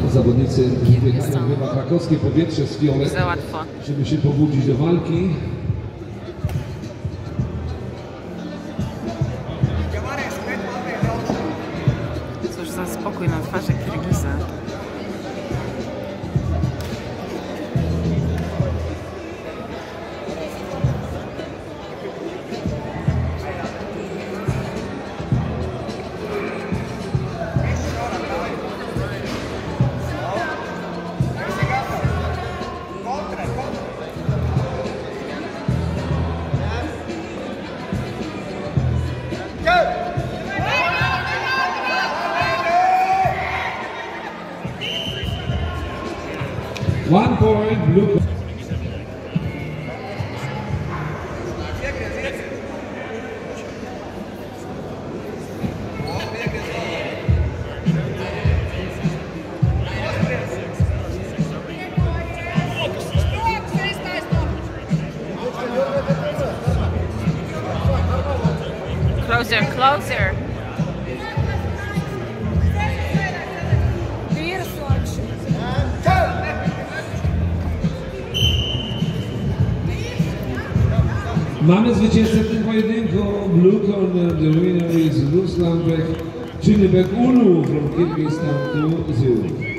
zawodnicy wdychają chyba krakowskie powietrze z fiolet, żeby się pobudzić do walki. Cóż za spokój na twarzy Kirgiza. One point, blue. Closer, closer. Mamy zwycięzcę w tym pojedynku. Blue corner, the winner is Ruslanbek Chinnybek Ulu from Kyrgyzstan to Zulu.